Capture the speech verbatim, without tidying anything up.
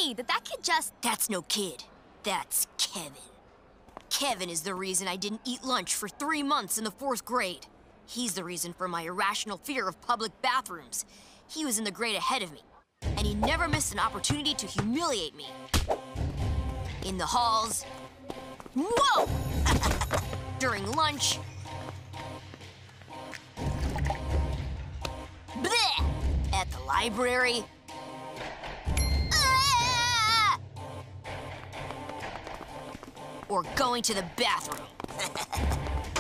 me. Did that kid just... That's no kid. That's Kevin. Kevin is the reason I didn't eat lunch for three months in the fourth grade. He's the reason for my irrational fear of public bathrooms. He was in the grade ahead of me, and he never missed an opportunity to humiliate me. In the halls. Whoa! During lunch. Blech! At the library. Ah! Or going to the bathroom.